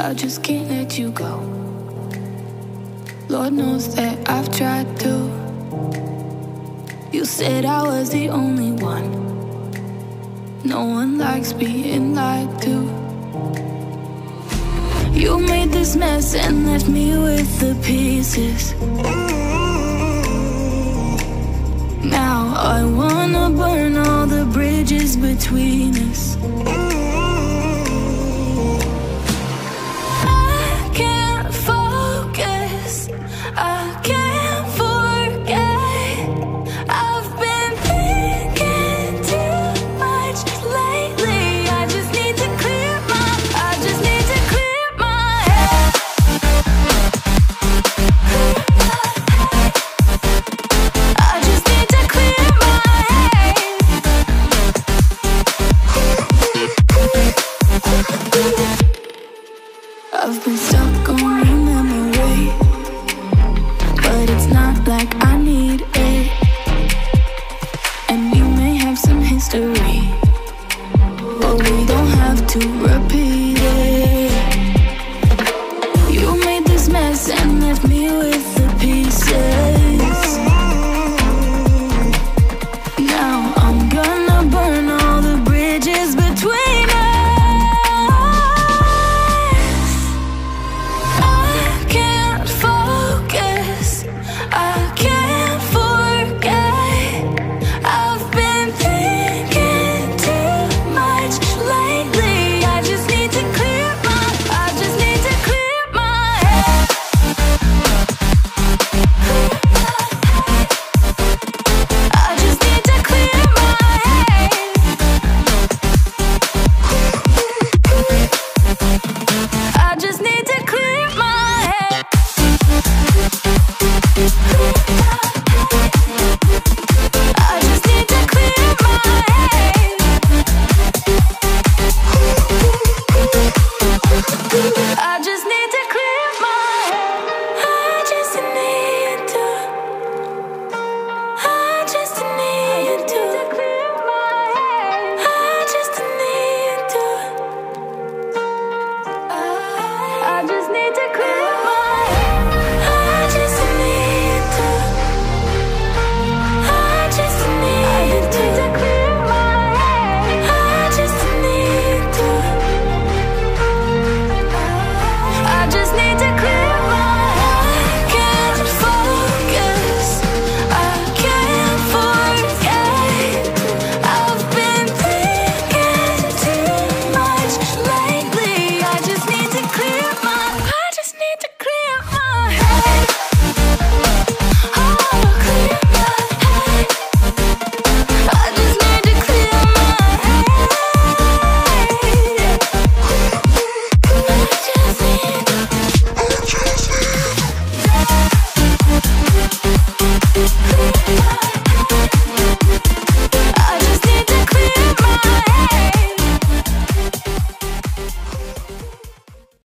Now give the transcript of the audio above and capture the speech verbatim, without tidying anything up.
I just can't let you go. Lord knows that I've tried to. You said I was the only one. No one likes being lied to. You made this mess and left me with the pieces. Now I wanna burn all the bridges between us. I can't focus, I can't forget. I've been thinking too much lately. I just need to clear my, I just need to clear my head. I just need to clear my head. I've been stuck